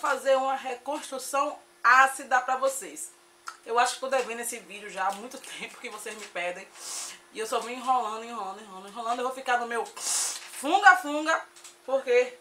fazer uma reconstrução ácida pra vocês. Eu acho que tô devendo esse vídeo já há muito tempo que vocês me pedem. E eu só vim enrolando. Eu vou ficar no meu funga-funga, porque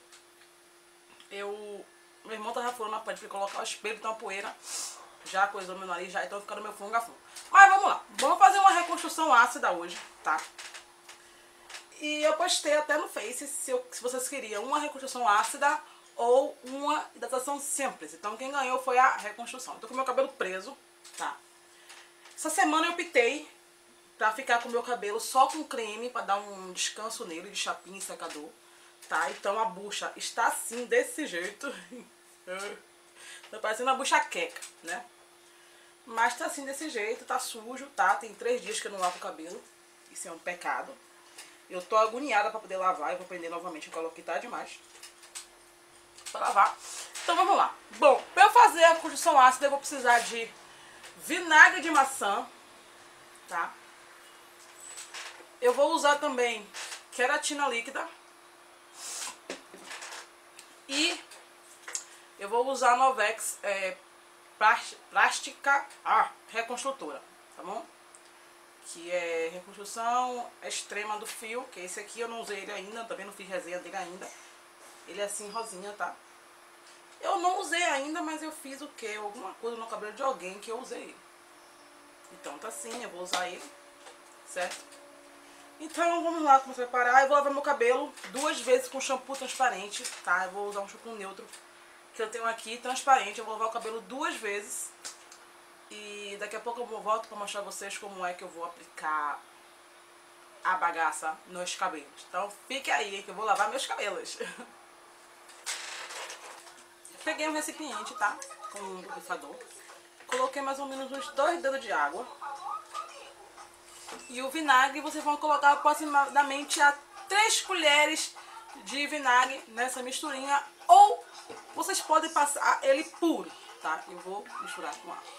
meu irmão tava falando na parede pra colocar o espelho, então a poeira já coisou meu nariz, já, então fica no meu funga-funga. Mas vamos lá, vamos fazer uma reconstrução ácida hoje, tá? E eu postei até no Face se vocês queriam uma reconstrução ácida ou uma hidratação simples. Então quem ganhou foi a reconstrução. Eu tô com meu cabelo preso, tá? Essa semana eu optei pra ficar com o meu cabelo só com creme, pra dar um descanso nele, de chapinha e secador, tá? Então a bucha está assim, desse jeito. Tá parecendo uma bucha queca, né? Mas tá assim, desse jeito, tá sujo, tá? Tem 3 dias que eu não lavo o cabelo. Isso é um pecado. Eu tô agoniada pra poder lavar. Eu vou prender novamente, eu coloquei tá demais pra lavar. Então vamos lá. Bom, pra eu fazer a reconstrução ácida eu vou precisar de vinagre de maçã, tá? Eu vou usar também queratina líquida. E eu vou usar a Novex plástica reconstrutora, tá bom? Que é reconstrução extrema do fio, que esse aqui eu não usei ele ainda, também não fiz resenha dele ainda. Ele é assim, rosinha, tá? Eu não usei ainda, mas eu fiz o quê? Alguma coisa no cabelo de alguém que eu usei ele. Então tá assim, eu vou usar ele, certo? Então vamos lá começar a preparar. Eu vou lavar meu cabelo 2 vezes com shampoo transparente, tá? Eu vou usar um shampoo neutro que eu tenho aqui, transparente. Eu vou lavar o cabelo 2 vezes. E daqui a pouco eu volto pra mostrar a vocês como é que eu vou aplicar a bagaça nos cabelos. Então fique aí que eu vou lavar meus cabelos. Peguei um recipiente, tá? Com um borrifador. Coloquei mais ou menos uns 2 dedos de água. E o vinagre vocês vão colocar aproximadamente a 3 colheres de vinagre nessa misturinha. Ou vocês podem passar ele puro, tá? Eu vou misturar com água.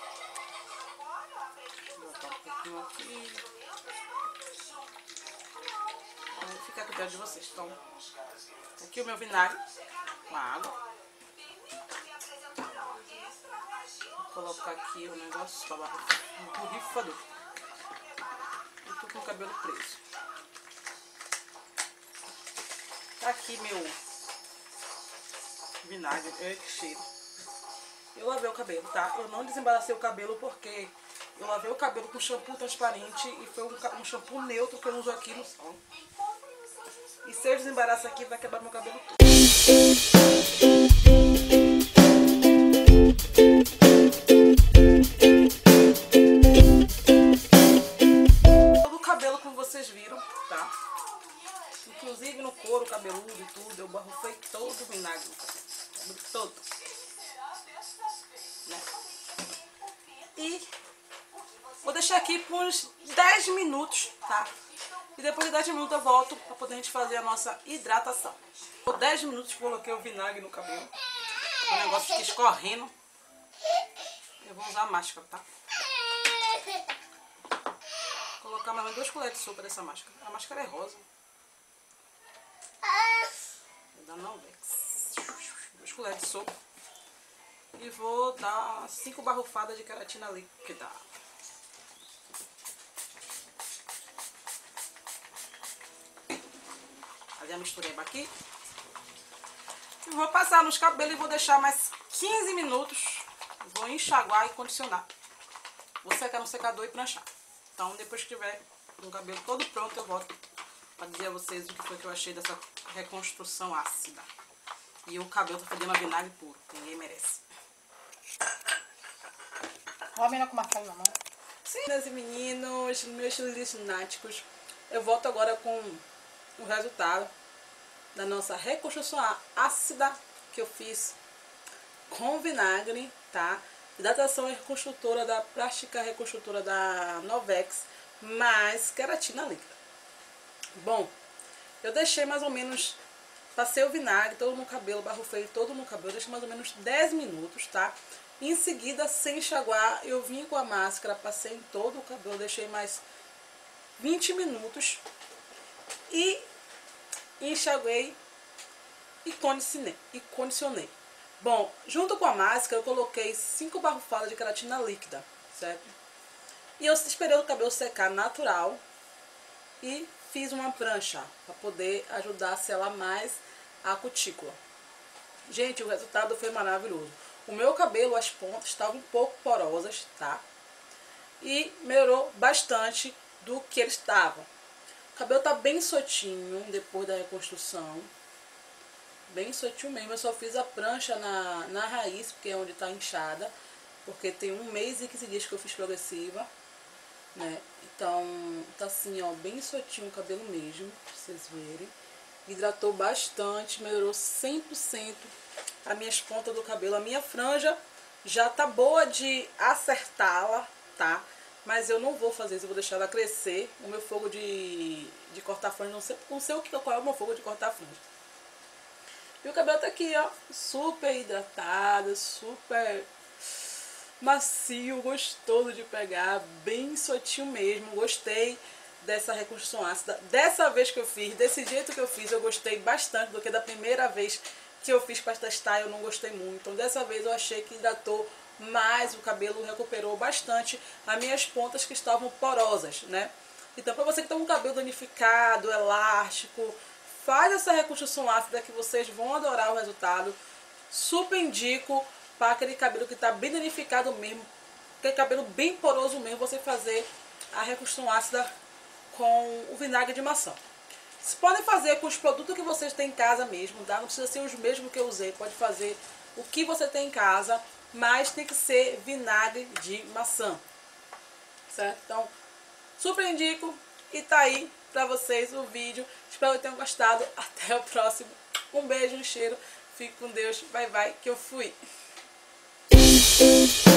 Vou botar um pouquinho aqui. Vou ficar a cuidado de vocês. Então, aqui o meu vinagre com a água. Vou colocar aqui o negócio para o borrifador. Eu tô com o cabelo preso. Tá aqui meu vinagre, que cheiro. Eu lavei o cabelo, tá? Eu não desembaracei o cabelo porque eu lavei o cabelo com shampoo transparente e foi um shampoo neutro que eu uso aqui no salão. E se eu desembaraçar aqui, vai quebrar meu cabelo todo. Todo o cabelo, como vocês viram, tá? Inclusive no couro cabeludo e tudo, eu borrifei todo o vinagre no cabelo. Todo. Né? E vou deixar aqui por uns 10 minutos, tá? E depois de 10 minutos eu volto pra poder a gente fazer a nossa hidratação. Por 10 minutos coloquei o vinagre no cabelo. O negócio fica escorrendo. Eu vou usar a máscara, tá? Vou colocar mais ou menos 2 colheres de sopa dessa máscara. A máscara é rosa. Vou dar Novex. 2 colheres de sopa. E vou dar 5 barrufadas de queratina líquida. Fazer a mistureba aqui. E vou passar nos cabelos e vou deixar mais 15 minutos. Vou enxaguar e condicionar. Vou secar no secador e pranchar. Então depois que tiver com o cabelo todo pronto, eu volto para dizer a vocês o que foi que eu achei dessa reconstrução ácida. E o cabelo tá fedendo a vinagre puro. Ninguém merece. Olha a menina com uma calma na mão. Sim, meninas e meninos, meus lunáticos, eu volto agora com o resultado da nossa reconstrução ácida que eu fiz com vinagre, tá? Hidratação reconstrutora da plástica reconstrutora da Novex, mais queratina líquida. Bom, eu deixei mais ou menos, passei o vinagre todo no cabelo, barrufei todo no cabelo, deixei mais ou menos 10 minutos, tá? Em seguida, sem enxaguar, eu vim com a máscara, passei em todo o cabelo, deixei mais 20 minutos e enxaguei e condicionei. Bom, junto com a máscara eu coloquei 5 barrufadas de queratina líquida, certo? E eu esperei o cabelo secar natural e fiz uma prancha para poder ajudar a selar mais a cutícula. Gente, o resultado foi maravilhoso. O meu cabelo, as pontas estavam um pouco porosas, tá? E melhorou bastante do que ele estava. O cabelo tá bem soltinho depois da reconstrução. Bem soltinho mesmo. Eu só fiz a prancha na raiz, porque é onde tá inchada. Porque tem 1 mês e 15 dias que eu fiz progressiva, né? Então, tá assim, ó, bem soltinho o cabelo mesmo, pra vocês verem. Hidratou bastante, melhorou 100% as minhas pontas do cabelo. A minha franja já tá boa de acertá-la, tá? Mas eu não vou fazer isso, eu vou deixar ela crescer. O meu fogo de cortar franja, não sei qual é o meu fogo de cortar franja. E o cabelo tá aqui, ó, super hidratado, super macio, gostoso de pegar, bem soltinho mesmo. Gostei dessa reconstrução ácida. Dessa vez que eu fiz, desse jeito que eu fiz, eu gostei bastante do que da primeira vez que eu fiz para testar, eu não gostei muito. Então dessa vez eu achei que hidratou mais o cabelo, recuperou bastante as minhas pontas que estavam porosas, né? Então para você que tem um cabelo danificado, elástico, faz essa reconstrução ácida que vocês vão adorar o resultado. Super indico para aquele cabelo que está bem danificado mesmo, aquele cabelo bem poroso mesmo, você fazer a reconstrução ácida com o vinagre de maçã. Vocês podem fazer com os produtos que vocês têm em casa mesmo, tá? Não precisa ser os mesmos que eu usei, pode fazer o que você tem em casa, mas tem que ser vinagre de maçã, certo? Então, super indico e tá aí pra vocês o vídeo. Espero que tenham gostado. Até o próximo. Um beijo, um cheiro. Fique com Deus. Bye, bye, que eu fui.